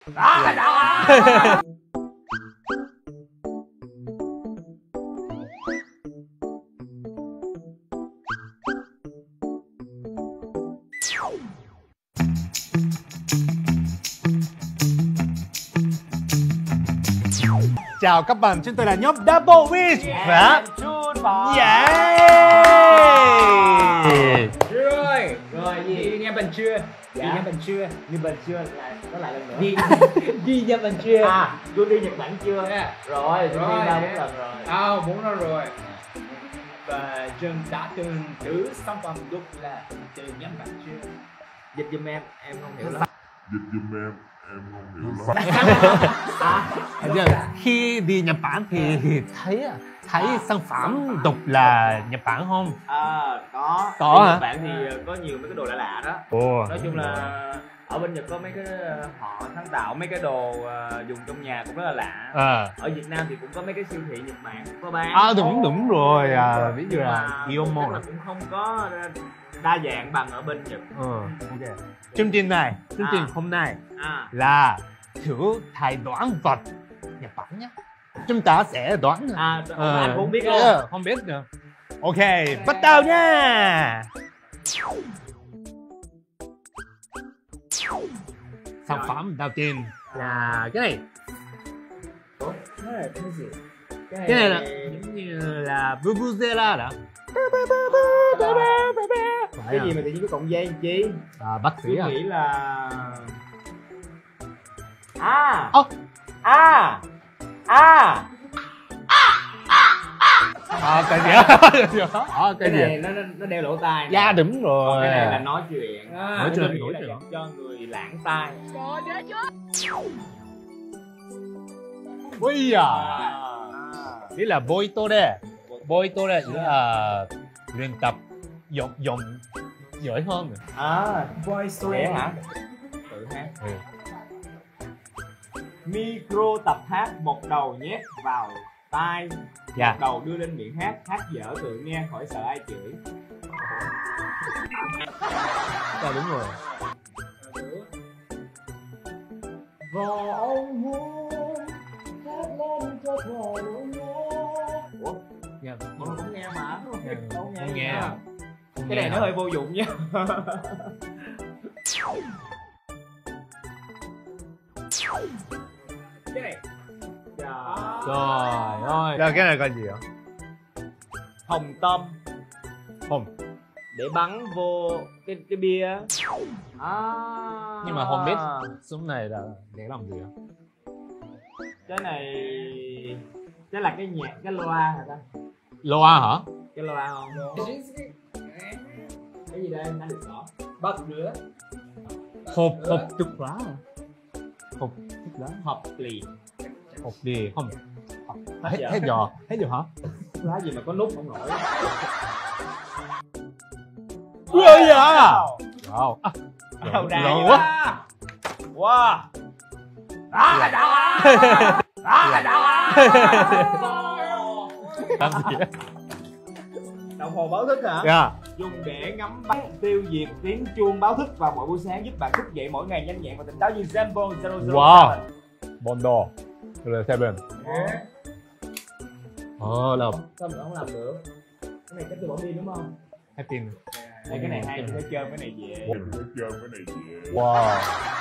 Chào các bạn, chúng tôi là nhóm Double Wish và Yeah. Rồi, gì nghe mình chưa? Đi nghe mình chưa? Đi mình chưa? Nó lại lần nữa. Đi nghe mình chưa? Tôi đi Nhật Bản chưa? Rồi, tôi đi 3-4 lần rồi. 4 năm rồi. Và Trần đã từng thử sản phẩm đúc là từ nhắm bạn chưa? Dịch giùm em không hiểu lắm. Em không hiểu lắm. Khi đi Nhật Bản thì thấy sản phẩm độc là Nhật Bản không? Có hả? Nhật Bản thì có nhiều mấy cái đồ lạ lạ đó. Nói chung là ở bên Nhật có mấy cái họ sáng tạo mấy cái đồ dùng trong nhà cũng rất là lạ. Ở Việt Nam thì cũng có mấy cái siêu thị Nhật Bản có bán. Đúng rồi. Ví dụ là Ion là cũng không có đa dạng bằng ở bên Nhật. Okay. Chương trình hôm nay là thử thay đoán vật Nhật Bản nhé. Chúng ta sẽ đoán. Anh cũng biết luôn. Không biết nữa. Ok, bắt đầu nha. Sản phẩm đầu tiên là cái này. Cái này là giống như là Vuvuzela đó. Cái gì mà tự nhiên có cọng dây làm chi? Bác sĩ Tôi nghĩ là cái gì cái này nó đeo lỗ tai. Dạ đúng rồi. Cái này là nói chuyện. Nói chuyện cho người lãng tai. Ui à. Đây là Boitore. Boitore là luyện tập giọng giỏi hơn. Boitore hả? Tự hát. Micro tập hát, một đầu nhét vào tai, một đầu đưa lên miệng hát dở tự nghe khỏi sợ ai chửi. Đúng rồi. Và ông muốn hát lên cho thờ nỗi nhớ. Ủa? Không nghe mà. Không nghe. Cái này nó hơi vô dụng nha. Cái này. Trời ơi. Cái này coi gì hả? Hồng tâm. Hồng. Để bắn vô cái bia. Nhưng mà không biết súng này là để làm gì hả? Cái này cái là cái nhạc, cái loa hả ta? Loa hả? Cái loa không? Cái gì đây anh được rõ? Bật nữa. Hộp thuốc lá hả? Hộp thuốc lá. Hộp lì. Hộp lì không? Hết giờ hả? Lá gì mà có nút không nổi? Ui à! Wow. Lâu quá. Wow. Làm gì á? Đồng hồ báo thức hả? Dùng để ngắm bắn tiêu diệt tiếng chuông báo thức vào mỗi buổi sáng, giúp bạn thức dậy mỗi ngày nhanh nhẹn và tỉnh táo như Zenbo 007. Wow. Bondo. Rồi Seven. Làm. Sao mình không làm được? Cái này chắc tôi bỏ đi đúng không? Hai pin. Cái này hay, tôi phải chơi cái này về. Wow.